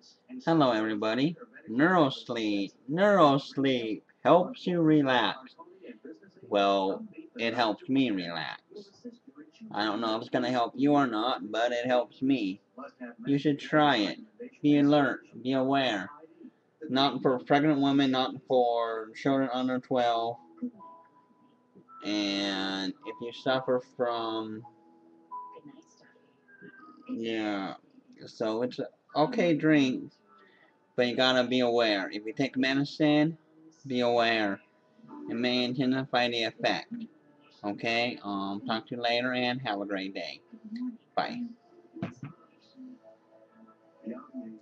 Hello everybody. Neurosleep helps you relax. Well, it helps me relax. I don't know if it's gonna help you or not, but it helps me. You should try it. Be alert, be aware. Not for pregnant women, not for children under 12. And if you suffer from, yeah, so it's okay drink, but you gotta be aware. If you take medicine, be aware. It may intensify the effect. Okay, talk to you later and have a great day. Bye.